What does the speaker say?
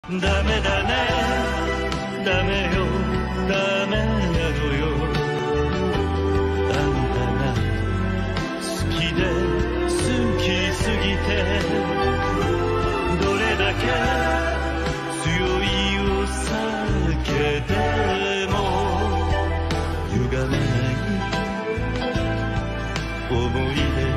ダメだね、ダメよ、ダメなのよ。あんたが好きで好きすぎて、どれだけ強いお酒でも歪まない思い出